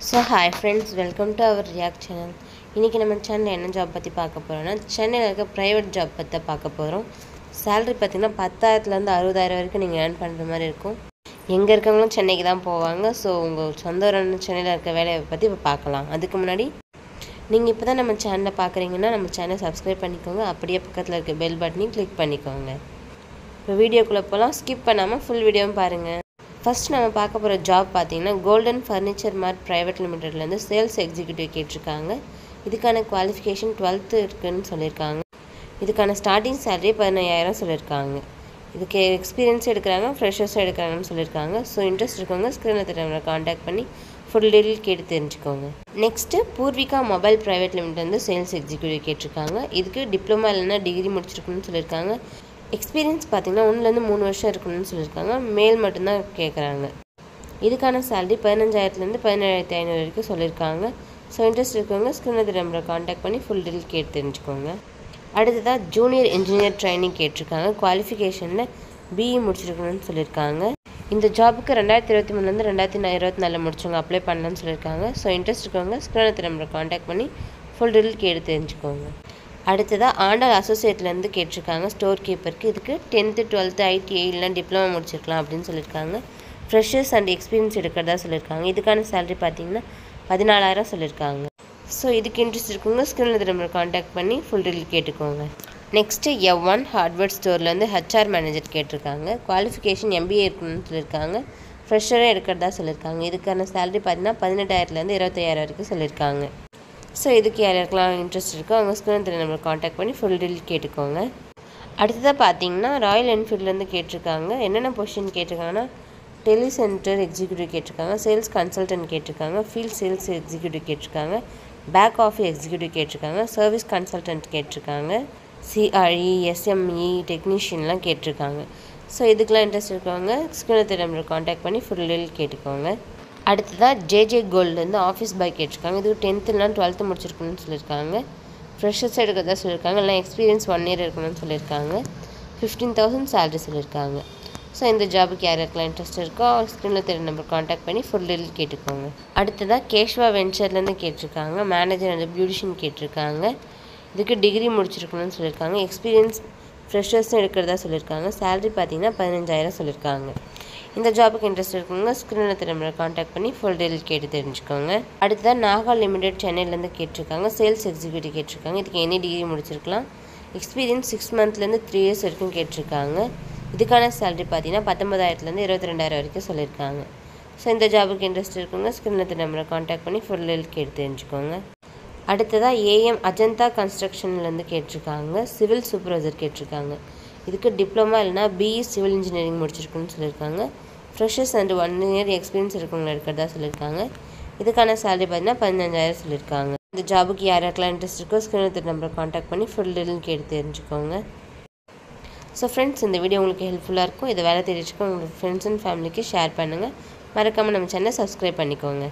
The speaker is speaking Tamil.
So hi friends, welcome to our React channel. இன்னைக்கு நம்ம சேனல்ல என்ன ஜாப் பத்தி பார்க்க போறோம்னா சென்னையில இருக்க பிரைவேட் ஜாப் பத்தி பார்க்க போறோம். salary பாத்தீங்கன்னா 10,000 ல இருந்து 60,000 வரைக்கும் நீங்க earn பண்ற மாதிரி இருக்கும். எங்க இருக்கவங்களும் சென்னைக்கு தான் போவாங்க. சோ உங்க சொந்த ஊரான சென்னையில இருக்க வேலையை பத்தி இப்ப பார்க்கலாம். அதுக்கு முன்னாடி நீங்க இப்பதான் நம்ம சேனலை பார்க்கறீங்கன்னா நம்ம சேனலை சப்ஸ்கிரைப் பண்ணிக்கோங்க. அப்படியே பக்கத்துல இருக்க பெல் பட்டனையும் கிளிக் பண்ணிக்கோங்க. இப்போ வீடியோக்குள்ள போலாம். ஸ்கிப் பண்ணாம ஃபுல் வீடியோவும் பாருங்க. ஃபர்ஸ்ட் நம்ம பார்க்க போகிற ஜாப் பார்த்தீங்கன்னா கோல்டன் ஃபர்னிச்சர் மார்ட் ப்ரைவேட் லிமிடெட்லேருந்து சேல்ஸ் எக்ஸிக்யூட்டிவ் கேட்டிருக்காங்க. இதுக்கான குவாலிஃபிகேஷன் 12th இருக்குன்னு சொல்லியிருக்காங்க. இதுக்கான ஸ்டார்டிங் சேலரி 15,000 சொல்லியிருக்காங்க. இதுக்கு எக்ஸ்பீரியன்ஸ் எடுக்கிறாங்க, ஃப்ரெஷர்ஸும் எடுக்கிறாங்கன்னு சொல்லியிருக்காங்க. ஸோ இன்ட்ரெஸ்ட் இருக்கவங்க ஸ்க்ரீனில் தெரிஞ்சவங்களை காண்டாக்ட் பண்ணி ஃபுல் டீட்டெயில் கேட்டு தெரிஞ்சுக்கோங்க. நெக்ஸ்ட்டு பூர்விகா மொபைல் ப்ரைவேட் லிமிடெட்லேருந்து சேல்ஸ் எக்ஸிக்யூட்டிவ் கேட்டிருக்காங்க. இதுக்கு டிப்ளமா இல்லைன்னா டிகிரி முடிச்சிருக்கணும்னு சொல்லியிருக்காங்க. எக்ஸ்பீரியன்ஸ் பார்த்தீங்கன்னா 1லேருந்து 3 வருஷம் இருக்கணும்னு சொல்லியிருக்காங்க. மேல் மட்டும்தான் கேட்குறாங்க. இதுக்கான சேலரி 15,000லேருந்து 17,500 வரைக்கும் சொல்லியிருக்காங்க. ஸோ இன்ட்ரெஸ்ட் இருக்கவங்க ஸ்க்ரீனில் நம்பரை காண்டாக்ட் பண்ணி ஃபுல் டீட்டெயில் கேட்டு தெரிஞ்சுக்கோங்க. அடுத்ததாக ஜூனியர் இன்ஜினியர் ட்ரைனிங் கேட்டிருக்காங்க. குவாலிஃபிகேஷனில் பிஇ முடிச்சிருக்கணும்னு சொல்லியிருக்காங்க. இந்த ஜாபுக்கு 2023லேருந்து 2024 முடிச்சவங்க அப்ளை பண்ணலான்னு சொல்லியிருக்காங்க. ஸோ இன்ட்ரெஸ்ட் இருக்கவங்க ஸ்க்ரீனில் நம்பரை காண்டாக்ட் பண்ணி ஃபுல் டீட்டெயில் கேட்டு தெரிஞ்சுக்கோங்க. அடுத்ததாக ஆண்டாள் அசோசியேட்லேருந்து கேட்டிருக்காங்க ஸ்டோர் கீப்பருக்கு. இதுக்கு 10th 12th ஐடிஐ இல்லைனா டிப்ளமா முடிச்சிருக்கலாம் அப்படின்னு சொல்லியிருக்காங்க. ஃப்ரெஷர்ஸ் அண்ட் எக்ஸ்பீரியன்ஸ் எடுக்கிறதா சொல்லியிருக்காங்க. இதுக்கான சேலரி பார்த்தீங்கன்னா 14,000 சொல்லியிருக்காங்க. ஸோ இதுக்கு இன்ட்ரெஸ்ட் இருக்குங்க ஸ்க்ரீனில் நம்பர் காண்டாக்ட் பண்ணி ஃபுல் டீட்டெயில் கேட்டுக்கோங்க. நெக்ஸ்ட்டு F1 ஹார்ட்வேர் ஸ்டோர்லேருந்து ஹெச்ஆர் மேனேஜர் கேட்டிருக்காங்க. குவாலிஃபிகேஷன் MBA இருக்கணும்னு சொல்லியிருக்காங்க. ஃப்ரெஷரே எடுக்கிறதா சொல்லியிருக்காங்க. இதுக்கான சேலரி பார்த்தீங்கன்னா 18,000லேருந்து 25,000 வரைக்கும் சொல்லியிருக்காங்க. ஸோ இதுக்கு யாருக்கெல்லாம் இன்ட்ரெஸ்ட் இருக்கோ அவங்க ஸ்க்ரீன் நம்பர் காண்டாக்ட் பண்ணி ஃபுல் டீட்டெயில் கேட்டுக்கோங்க. அடுத்ததாக பார்த்தீங்கன்னா ராயல் என்ஃபீல்ட்லேருந்து கேட்டிருக்காங்க. என்னென்ன பொசிஷன் கேட்டிருக்காங்கன்னா டெலி சென்டர் எக்ஸிக்யூட்டிவ் கேட்டிருக்காங்க, சேல்ஸ் கன்சல்டன்ட் கேட்டிருக்காங்க, ஃபீல்ட் சேல்ஸ் எக்ஸிக்யூட்டிவ் கேட்டிருக்காங்க, பேக் ஆஃபீஸ் எக்ஸிக்யூட்டிவ் கேட்டிருக்காங்க, சர்வீஸ் கன்சல்டன்ட் கேட்டிருக்காங்க, CRE SME டெக்னீஷியன்லாம் கேட்டிருக்காங்க. ஸோ இதுக்கெலாம் இன்ட்ரெஸ்ட் இருக்கவங்க ஸ்க்ரீன் நம்பர் காண்டாக்ட் பண்ணி ஃபுல் டீட்டெயில் கேட்டுக்கோங்க. அடுத்ததாக JJ கோல்ட்லேருந்து ஆஃபீஸ் பாய் கேட்டிருக்காங்க. இது 10th இல்லைனா 12th முடிச்சிருக்கணும்னு சொல்லியிருக்காங்க. ஃப்ரெஷர்ஸ் எடுக்கிறதா சொல்லியிருக்காங்க. இல்லை எக்ஸ்பீரியன்ஸ் 1 year இருக்கணும்னு சொல்லியிருக்காங்க. 15,000 சேலரி சொல்லியிருக்காங்க. ஸோ இந்த ஜாபுக்கு யாருக்கெல்லாம் இன்ட்ரெஸ்ட் இருக்கோ ஸ்க்ரீனில் தெரிய நம்பர் காண்டாக்ட் பண்ணி ஃபுல் டீட்டெயில் கேட்டுக்கோங்க. அடுத்ததாக கேஷ்வா வெஞ்சர்லேருந்து கேட்டிருக்காங்க. மேனேஜர் அண்ட் பியூட்டிஷியன் கேட்டிருக்காங்க. இதுக்கு டிகிரி முடிச்சிருக்கணும்னு சொல்லியிருக்காங்க. எக்ஸ்பீரியன்ஸ் ஃப்ரெஷர்ஸும் எடுக்கிறதா சொல்லியிருக்காங்க. சேலரி பார்த்தீங்கன்னா 15,000 சொல்லியிருக்காங்க. இந்த ஜாபுக்கு இன்ட்ரெஸ்ட் இருக்குங்க ஸ்க்ரீனில் திரும்ப காண்டாக்ட் பண்ணி ஃபுல் டீட்டெயில் கேட்டு தெரிஞ்சுக்கோங்க. அடுத்ததாக நாகா லிமிடெட் சென்னையிலேருந்து கேட்டிருக்காங்க. சேல்ஸ் எக்ஸிக்யூட்டிவ் கேட்டிருக்காங்க. இதுக்கு எனி டிகிரி முடிச்சிருக்கலாம். எக்ஸ்பீரியன்ஸ் 6 monthலேருந்து 3 years வரைக்கும் கேட்டிருக்காங்க. இதுக்கான சேலரி பார்த்தீங்கன்னா 19,000லேருந்து 22,000 வரைக்கும் சொல்லியிருக்காங்க. ஸோ இந்த ஜாபுக்கு இன்ட்ரெஸ்ட் இருக்குங்க ஸ்க்ரீனில் நம்பரை காண்டாக்ட் பண்ணி ஃபுல் டீட்டெயில் கேட்டு தெரிஞ்சுக்கோங்க. அடுத்ததாக AM அஜந்தா கன்ஸ்ட்ரக்ஷன்லேருந்து கேட்டிருக்காங்க. சிவில் சூப்பர்வைசர் கேட்டிருக்காங்க. இதுக்கு டிப்ளமா இல்லைனா BE சிவில் இன்ஜினியரிங் முடிச்சிருக்குன்னு சொல்லியிருக்காங்க. ஃப்ரெஷர்ஸ் அண்ட் 1 year எக்ஸ்பீரியன்ஸ் இருக்கவங்க எடுக்கிறதா சொல்லியிருக்காங்க. இதுக்கான சேலரி பார்த்தீங்கன்னா 15,000 சொல்லியிருக்காங்க. இந்த ஜாபுக்கு யாருக்கெல்லாம் இன்ட்ரெஸ்ட் இருக்கோ ஸ்க்ரீனில் நம்பர் காண்டாக்ட் பண்ணி ஃபுல் டீட்டெயில் கேட்டு தெரிஞ்சுக்கோங்க. ஸோ ஃப்ரெண்ட்ஸ் இந்த வீடியோ உங்களுக்கு ஹெல்ப்ஃபுல்லாக இருக்கும். இதை வேலை தெரிஞ்சுக்கோ உங்கள் ஃப்ரெண்ட்ஸ் அண்ட் ஃபேமிலிக்கு ஷேர் பண்ணுங்கள். மறக்காமல் நம்ம சேனலை சப்ஸ்கிரைப் பண்ணிக்கோங்க.